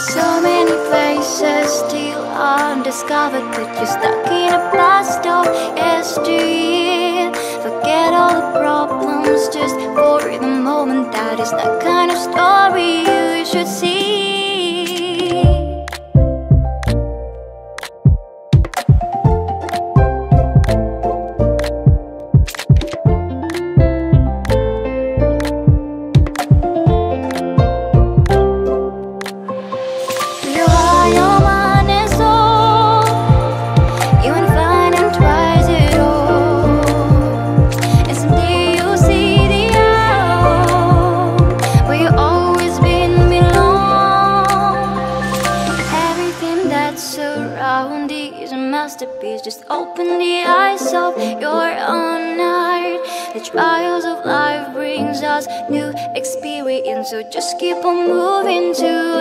So many places still undiscovered, but you're stuck in a blast of yesteryear. Forget all the problems just for the moment. That is the kind of story you should see. Just open the eyes of your own heart. The trials of life brings us new experience, so just keep on moving to